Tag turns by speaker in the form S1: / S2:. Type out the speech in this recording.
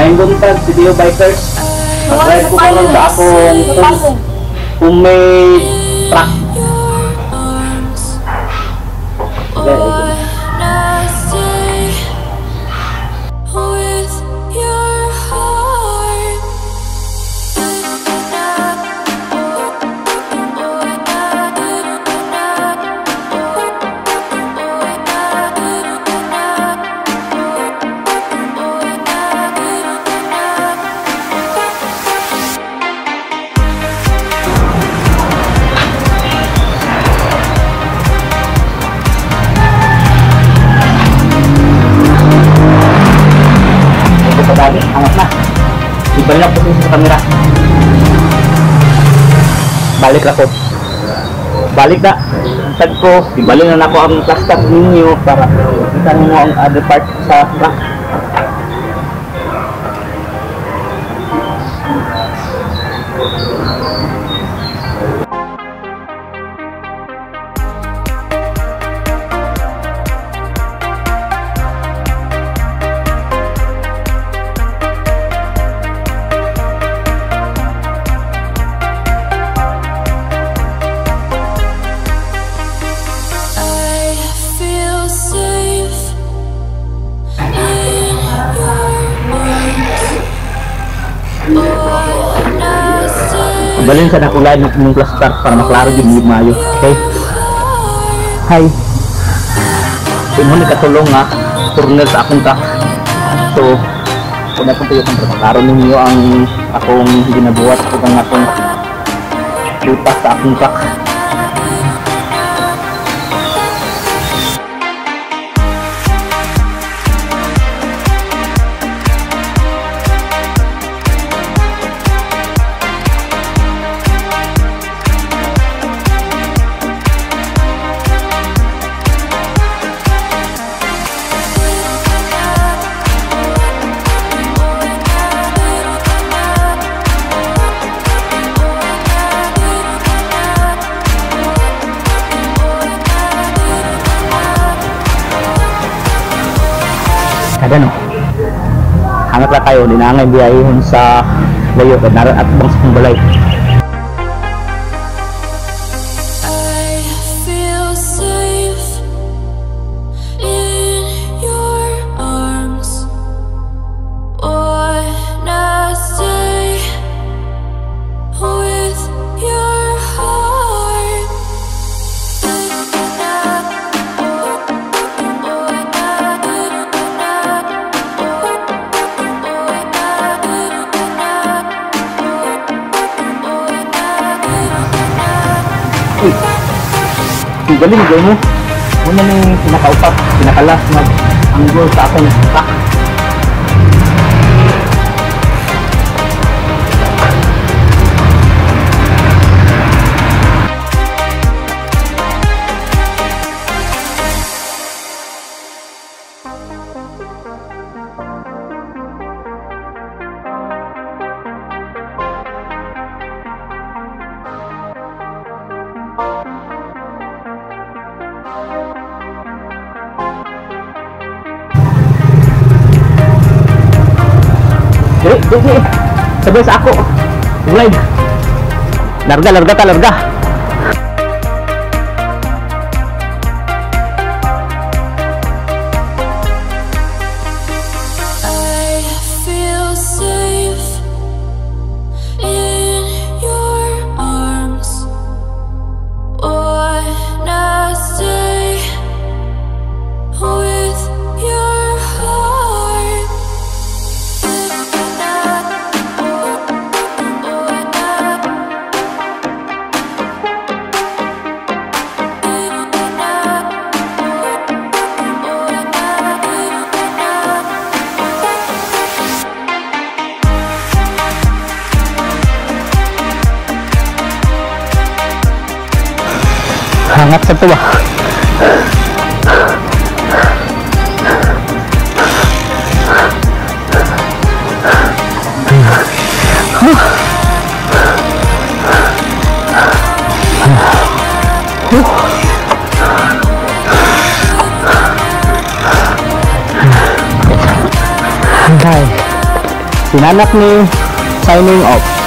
S1: May buntag, CDO bikers. Mag-ride ko karon sa akong homemade truck. Angat na. Ibalik na po sa kamera. Balik ako. Balik na. Antad ko. Ibalik na ako ang plaster ninyo para kita mo ang other part sa truck. Balin sa nakulay ng plaster para maklaro yung mayo. Okay? Hi. Imo ni katulong nga turner sa akong truck. So, kung na kung para maklaro ninyo ang akong ginabuhat o ang akong butas sa akong truck. Kada no, hangat lang tayo, dinangay biyahihon sa layo at naran at bang sa balay. Galing gawin mo. Muna ni pinakaupat, pinakalas na angle sa akong truck. Dili, sabi sa ako. Vlog. Larga. Hangat sa tuwa. Hintay. Sinanak ni signing off.